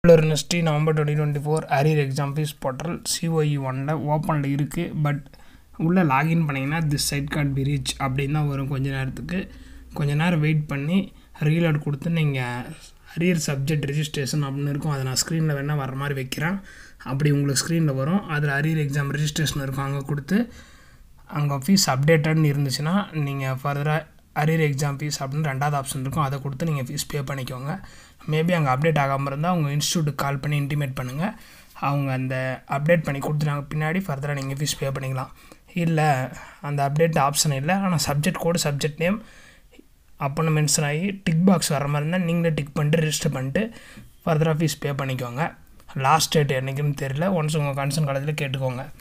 Thiruvalluvar University November 2024 arrear exam fees portal COE1ல ஓப்பனில் இருக்குது. But உள்ளே லாகின் பண்ணிங்கன்னா this site can't be reached அப்படின்னு தான் வரும். கொஞ்ச நேரம் வெயிட் பண்ணி ரீலோட் கொடுத்து நீங்கள் அரியர் சப்ஜெக்ட் ரெஜிஸ்ட்ரேஷன் அப்படின்னு இருக்கும். அதை நான் ஸ்க்ரீனில் வேணால் வர மாதிரி வைக்கிறேன். அப்படி உங்களுக்கு ஸ்க்ரீனில் வரும். அதில் அரியர் எக்ஸாம் ரெஜிஸ்ட்ரேஷன் இருக்கும். அங்கே கொடுத்து அங்கே ஃபீஸ் அப்டேட்டட்னு இருந்துச்சுன்னா நீங்கள் ஃபர்தராக அரியர் எக்ஸாம் ஃபீஸ் அப்படின்னு ரெண்டாவது ஆப்ஷன் இருக்கும். அதை கொடுத்து நீங்கள் ஃபீஸ் பே பண்ணிக்கோங்க. மேபி அங்கே அப்டேட் ஆகாமல் இருந்தால் உங்கள் இன்ஸ்டியூட்டுக்கு கால் பண்ணி இன்டிமேட் பண்ணுங்கள். அவங்க அந்த அப்டேட் பண்ணி கொடுத்துட்டாங்க பின்னாடி ஃபர்தராக நீங்கள் ஃபீஸ் பே பண்ணிக்கலாம். இல்லை அந்த அப்டேட் ஆப்ஷன் இல்லை, ஆனால் சப்ஜெக்ட் கோடு சப்ஜெக்ட் நேம் அப்போன்னு மென்ஷன் ஆகி டிக் பாக்ஸ் வர மாதிரி இருந்தால் நீங்களே டிக் பண்ணிட்டு ரெஜிஸ்டர் பண்ணிட்டு ஃபர்தராக ஃபீஸ் பே பண்ணிக்கோங்க. லாஸ்ட் டேட் என்றைக்குன்னு தெரியல. ஒன்ஸ் உங்கள் கன்சர்ன் காலேஜில் கேட்டுக்கோங்க.